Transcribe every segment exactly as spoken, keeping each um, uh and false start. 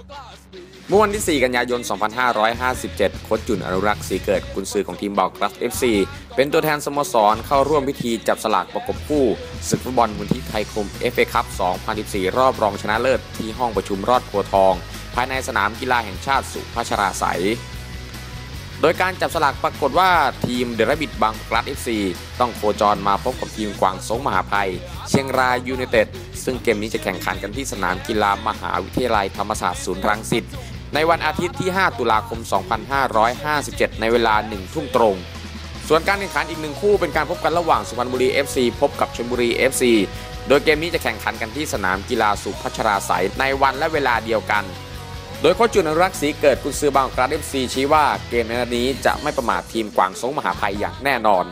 เมื่อวันที่ สี่กันยายน สองพันห้าร้อยห้าสิบเจ็ด โค้ชจุนอนุรักษ์ศรีเกิดกุนซือของทีมเบากรัส เอฟ ซี เป็นตัวแทนสโมสรเข้าร่วมพิธีจับสลากประกบคู่ศึกฟุตบอลมูลที่ไทยคม เอฟ เอ คัพ สองพันสิบสี่ รอบรองชนะเลิศที่ห้องประชุมรอดโพธิ์ทองภายในสนามกีฬาแห่งชาติสุพัชราไสยโดยการจับสลากปรากฏว่าทีมเดอะแรบบิทบางกรัส เอฟ ซี ต้องโคจรมาพบกับทีมกวางซงมหาภัยเชียงรายยูไนเต็ดซึ่งเกมนี้จะแข่งขันกันที่สนามกีฬามหาวิทยาลัยธรรมศาสตร์ศูนย์รังสิตในวันอาทิตย์ที่ ห้า ตุลาคม สองพันห้าร้อยห้าสิบเจ็ด ในเวลา หนึ่ง ทุ่มตรง ส่วนการแข่งขันอีกหนึ่งคู่เป็นการพบกันระหว่างสุพรรณบุรี เอฟ ซี พบกับชลบุรี เอฟ ซี โดยเกมนี้จะแข่งขันกันที่สนามกีฬาสุพัชราไสยในวันและเวลาเดียวกันโดยโค้ชจุนอนุรักษ์ศรีเกิดกุนซือบางกรัส เอฟ ซี ชี้ว่าเกมในนัดนี้จะไม่ประมาททีมกวางซงมหาภัยอย่างแน่นอน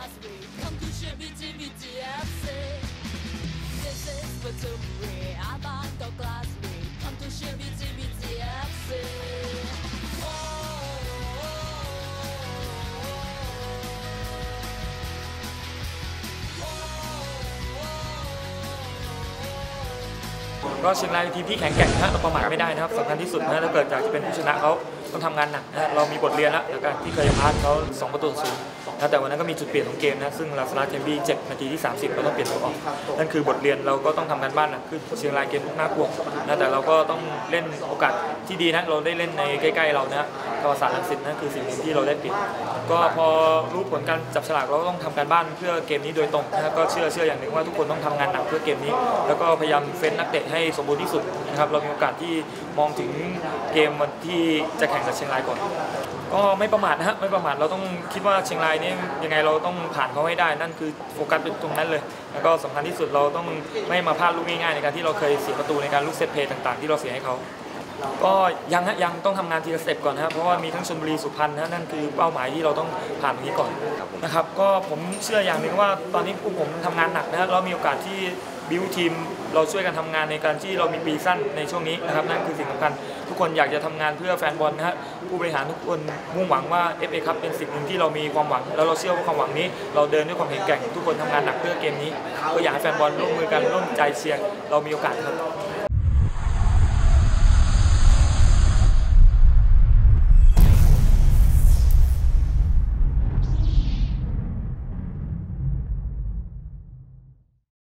ก็เชียงรายทีมที่แข็งแกร่งนะเราประมาทไม่ได้นะครับสำคัญที่สุดนะถ้าเกิดอยากจะเป็นผู้ชนะเขาต้องทำงานหนักนะเรามีบทเรียนแล้วจากการที่เคยพลาดเขาสองประตูศูนย์นะแต่วันนั้นก็มีจุดเปลี่ยนของเกมนะซึ่งลาซาร่าเทมบี้เจ็บนาทีที่สามสิบเราต้องเปลี่ยนตัวออกนั่นคือบทเรียนเราก็ต้องทำงานบ้านนะคือเชียงรายเกมลุกน่ากลัวนะแต่เราก็ต้องเล่นโอกาสที่ดีนะเราได้เล่นในใกล้ๆเรานะธรรมศาสตร์รังสิตนั่นคือสิ่งหนึ่งที่เราได้เปลี่ยนก็พอรู้ผลการจับฉลากเราต้องทำการบ้านเพื่อเกมนี้โดยตรงนะก็เชื่อเชื่ออย่างหนึ่งว่าทุกคนต้องทำงานหนักเพื่อเกมนี้แล้วก็พยายามเฟ้นนักเตะให้สมบูรณ์ที่สุดนะครับเรามีโอกาสที่มองถึงเกมวันที่จะแข่งกับเชียงรายก่อนก็ไม่ประมาทนะฮะไม่ประมาทเราต้องคิดว่าเชียงรายนี่ยังไงเราต้องผ่านเขาให้ได้นั่นคือโฟกัสเป็นตรงนั้นเลยแล้วก็สำคัญที่สุดเราต้องไม่มาพลาดลูกง่ายๆในการที่เราเคยเสียประตูในการลูกเซตเพลย์ต่างๆที่เราเสียให้เขาก็ยังฮะยังต้องทำงานทีละสเต็ปก่อนนะครับเพราะว่ามีทั้งชลบุรีสุพรรณนะนั่นคือเป้าหมายที่เราต้องผ่านตรงนี้ก่อนนะครับก็ผมเชื่ออย่างหนึ่งว่าตอนนี้พวกผมทำงานหนักนะเรามีโอกาสที่บิวทีมเราช่วยกันทำงานในการที่เรามีปีสั้นในช่วงนี้นะครับนั่นคือสิ่งสำคัญทุกคนอยากจะทำงานเพื่อแฟนบอลนะฮะผู้บริหารทุกคนมุ่งหวังว่า เอฟ เอ คัพเป็นสิ่งหนึ่งที่เรามีความหวังแล้วเราเชื่อว่าความหวังนี้เราเดินด้วยความแข็งแกร่งทุกคนทำงานหนักเพื่อเกมนี้ก็อยากให้แฟนบอลร่วมมือกันร่วมใจเชียร์เรามีโอกาสครับ